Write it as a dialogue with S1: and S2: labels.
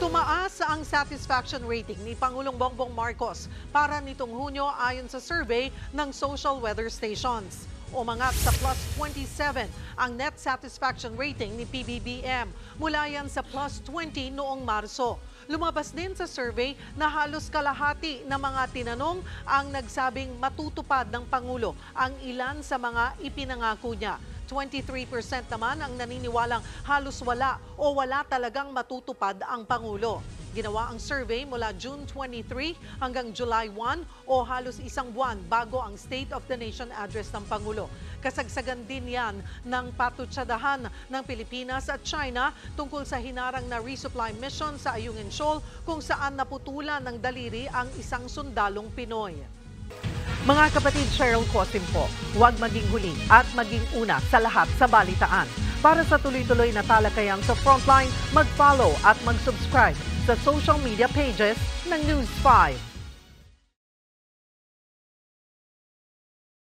S1: Tumaas ang satisfaction rating ni Pangulong Bongbong Marcos para nitong Hunyo ayon sa survey ng social weather stations. Umangat sa plus 27 ang net satisfaction rating ni PBBM mula yan sa plus 20 noong Marso. Lumabas din sa survey na halos kalahati ng mga tinanong ang nagsabing matutupad ng Pangulo ang ilan sa mga ipinangako niya. 23% naman ang naniniwalang halos wala o wala talagang matutupad ang Pangulo. Ginawa ang survey mula June 23 hanggang July 1 o halos isang buwan bago ang State of the Nation address ng Pangulo. Kasagsagan din yan ng patutsadahan ng Pilipinas at China tungkol sa hinarang na resupply mission sa Ayungin Shoal kung saan naputulan ng daliri ang isang sundalong Pinoy. Mga kapatid, Cheryl Cosim po, huwag maging huli at maging una sa lahat sa balitaan. Para sa tuloy-tuloy na talakayan sa Frontline, mag-follow at mag-subscribe sa social media pages ng News 5.